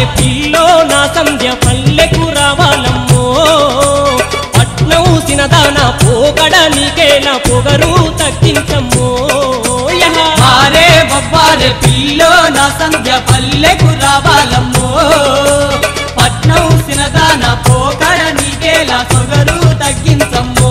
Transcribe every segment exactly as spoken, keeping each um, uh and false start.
వవ్వారే pillow నా సంధ్య పల్లెకు రావాలమ్మో పట్నం సినదాన పోకడ నీకేలా పొగరు తగ్గించమ్మో వారే వవ్వారే పిల్లో నా సంధ్య పల్లెకు రావాలమ్మో పట్నం సినదాన పోకడ నీకేలా పొగరు తగ్గించమ్మో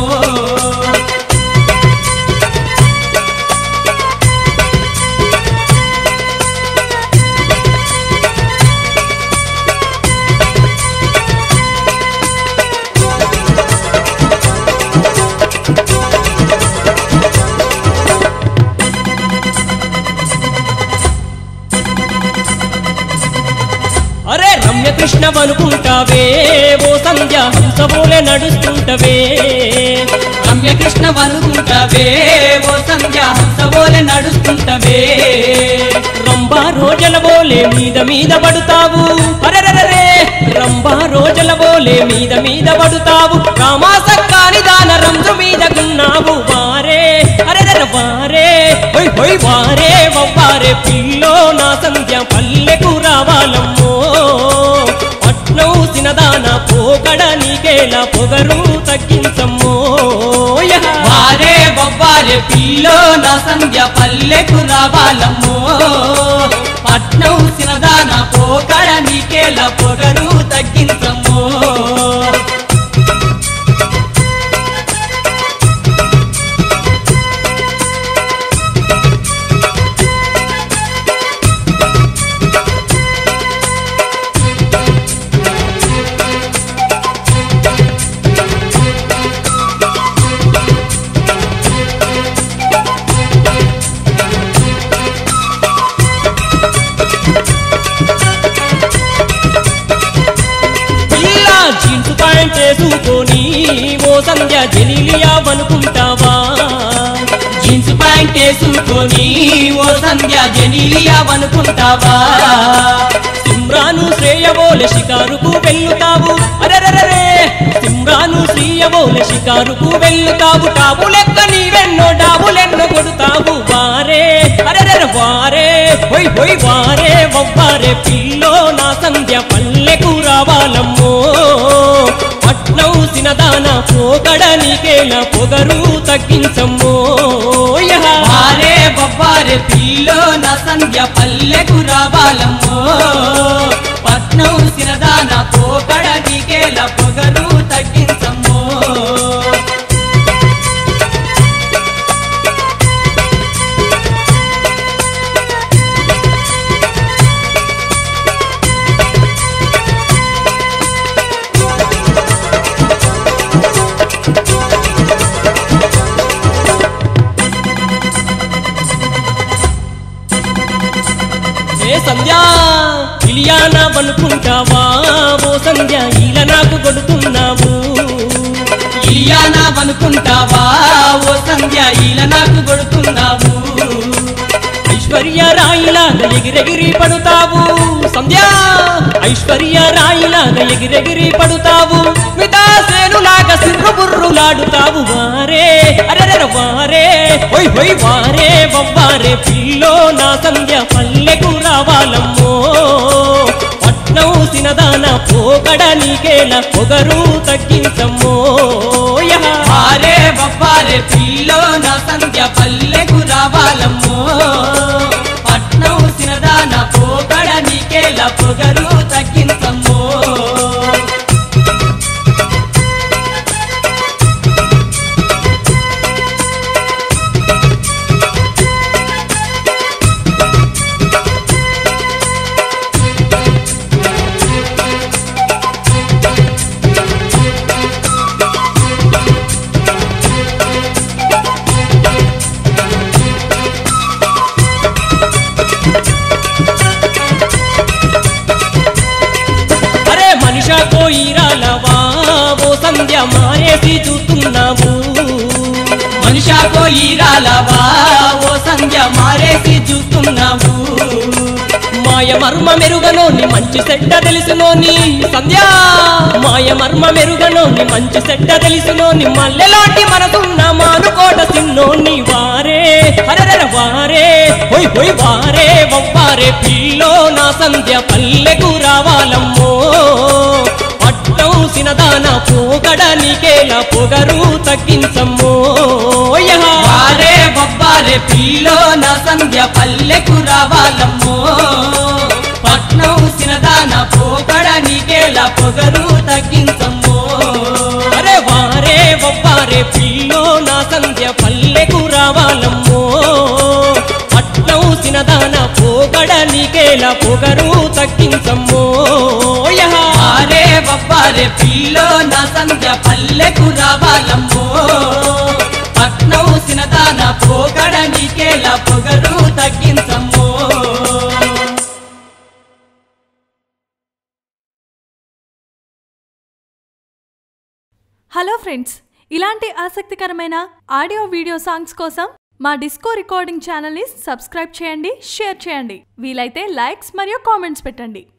అరే రమ్య కృష్ణ వనుకుంటావే ఓ సంధ్య హంసబోలే నడుస్తుంటవే రమ్య కృష్ణ వనుకుంటావే ఓ సంధ్య హంసబోలే నడుస్తుంటవే రంభా రోజల బోలే మీద మీద పడుతావు అరెరరే రంభా రోజల బోలే మీద మీద పడుతావు రామాసక్కాని దాన రంజు మీదకున్నావు వారే అరెరర వారే హొయ్ హొయ్ వారే వవ్వారే పిల్లో నా సంధ్య పల్లెకు రావాలమ్మో పట్నం సినదాన పోకడ నీకేలా పొగరు తగ్గించమ్మో వారే వవ్వారే పిల్లో నా సంధ్య పల్లెకు రావాలమ్మో పట్నం సినదాన పోకడ నీకేలా పొగరు తగ్గించమ్మో జీన్స్ ప్యాంట్ వేసుకొని ఓ సంధ్య జెనీలియా వనుకుంటావా జీన్స్ ప్యాంట్ వేసుకొని ఓ సంధ్య జెనీలియా వనుకుంటావా సిమ్రాను శ్రేయబోలే షికారుకు వెళ్ళుతావు అరెరరే సిమ్రాను శ్రేయబోలే షికారుకు వెళ్ళుతావు టాబు లెక్క నీవెన్నో డాబులెన్నో కొడుతావు వారే అరెరర వారే హొయ్ హొయ్ వారే వవ్వారే పిల్లో నా సంధ్య పల్లెకు రావాలమ్మో పట్నం సినదాన పోకడ నీకేలా పొగరు తగ్గించమ్మో వారే వవ్వారే పిల్లో నా సంధ్య పల్లెకు రావాలమ్మో పట్నం సినదాన పోకడ నీకేలా పొగరు తగ్గించమ్మో ఏ సంధ్య ఇలియానా వనుకుంటావా ఓ సంధ్య ఈల నాకు కొడుతున్నావు ఇలియానా వనుకుంటావా ఓ సంధ్య ఈల నాకు కొడుతున్నావు ఐశ్వర్య రాయిలాగా ఎగిరెగిరి పడుతావు సంధ్య ఐశ్వర్య రాయిలాగా ఎగిరెగిరి పడుతావు మితాసేనులాగా సిర్రు బుర్రులాడుతావు వారే అరెర వారే హొయ్ హొయ్ వారే వవ్వారే పిల్లో నా సంధ్య పల్లెకు రావాలమ్మో పట్నం సినదాన పోకడ నీకేలా పొగరు తగ్గించమ్మో వారే వవ్వారే పిల్లో నా సంధ్య పల్లెకు రావాలమ్మో పట్నం సినదాన పోకడ నీకేలా పొగరు తగ్గించమ్మో కోయిరాలవా ఓ సంధ్య మారేసి చూస్తున్నావు మనిషా కోయిరాలవా ఓ సంధ్య మారేసి చూస్తున్నావు మా మాయ మర్మ మెరుగనోని మంచి సెడ్డ తెలుసునోని సంధ్య మాయ మర్మ మెరుగనోని మంచి సెడ్డ తెలుసునోని మల్లెలాంటి మనసున్న మానుకోట సిన్నోని వారే హరర వారే హోయ్ హోయ్ వారే వవ్వారే పిల్లో నా సంధ్య పల్లెకు రావాలమ్మో పట్టం సినదాన పోగడ నీకేలా పొగరు తగ్గించమ్మో వారే బొబ్బారే పిల్లో నా సంధ్య పల్లెకు రావాలమ్మో పట్నం సినదాన పోకడ నీకేలా పొగరు తగ్గించమ్మో అరే వారే బొబ్బారే పిల్లో నా సంధ్య పల్లెకు రావాలమ్మో పట్నం సినదాన పోగడ నీకేలా పొగరు తగ్గించమ్మో వారే బొబ్బారే పిల్లో నా సంధ్య పల్లెకు రావాలమ్మో పట్నం సినదాన పోకడ నీకేలా పొగరు తగ్గించమ్మో హలో ఫ్రెండ్స్, ఇలాంటి ఆసక్తికరమైన ఆడియో వీడియో సాంగ్స్ కోసం మా డిస్కో రికార్డింగ్ ఛానల్ని సబ్స్క్రైబ్ చేయండి, షేర్ చేయండి, వీలైతే లైక్స్ మరియు కామెంట్స్ పెట్టండి.